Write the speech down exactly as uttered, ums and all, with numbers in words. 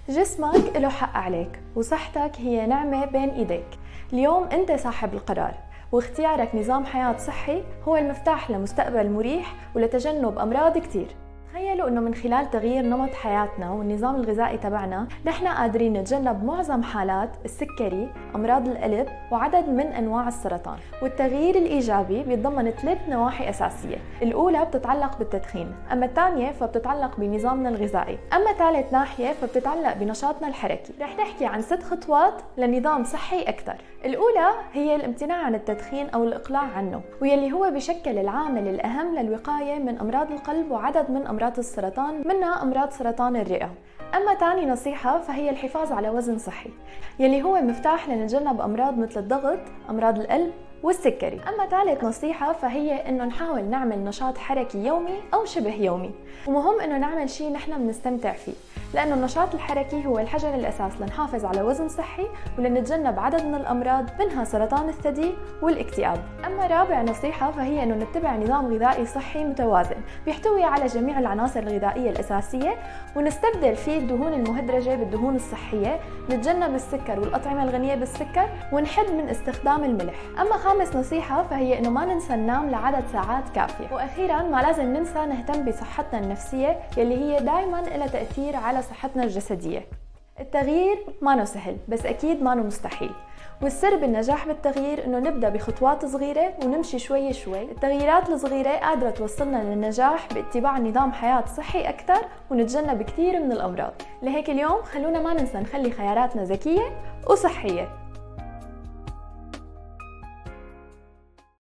جسمك له حق عليك وصحتك هي نعمة بين ايديك. اليوم انت صاحب القرار، واختيارك نظام حياة صحي هو المفتاح لمستقبل مريح ولتجنب أمراض كتير. تخيلوا انه من خلال تغيير نمط حياتنا والنظام الغذائي تبعنا نحن قادرين نتجنب معظم حالات السكري، امراض القلب وعدد من انواع السرطان. والتغيير الايجابي بيتضمن ثلاث نواحي اساسيه، الاولى بتتعلق بالتدخين، اما الثانيه فبتتعلق بنظامنا الغذائي، اما ثالث ناحيه فبتتعلق بنشاطنا الحركي. رح نحكي عن ست خطوات لنظام صحي اكثر. الاولى هي الامتناع عن التدخين او الاقلاع عنه، ويلي هو بشكل العامل الاهم للوقايه من امراض القلب وعدد من امراض السرطان، منها امراض سرطان الرئه. اما ثاني نصيحه فهي الحفاظ على وزن صحي، يلي هو مفتاح لنتجنب امراض مثل الضغط، امراض القلب والسكري. اما ثالث نصيحه فهي انه نحاول نعمل نشاط حركي يومي او شبه يومي، ومهم انه نعمل شيء نحن بنستمتع فيه، لانه النشاط الحركي هو الحجر الاساس لنحافظ على وزن صحي ولنتجنب عدد من الامراض منها سرطان الثدي والاكتئاب. اما رابع نصيحه فهي انه نتبع نظام غذائي صحي متوازن بيحتوي على جميع العناصر الغذائيه الاساسيه، ونستبدل فيه الدهون المهدرجه بالدهون الصحيه، نتجنب السكر والاطعمه الغنيه بالسكر، ونحد من استخدام الملح. اما خامس نصيحه فهي انه ما ننسى ننام لعدد ساعات كافيه. واخيرا ما لازم ننسى نهتم بصحتنا النفسيه يلي هي دائما لها تاثير على صحتنا الجسديه. التغيير ما سهل بس اكيد ما مستحيل، والسر بالنجاح بالتغيير انه نبدا بخطوات صغيره ونمشي شوي شوي. التغييرات الصغيره قادره توصلنا للنجاح باتباع نظام حياه صحي اكثر ونتجنب كثير من الامراض. لهيك اليوم خلونا ما ننسى نخلي خياراتنا ذكيه وصحيه.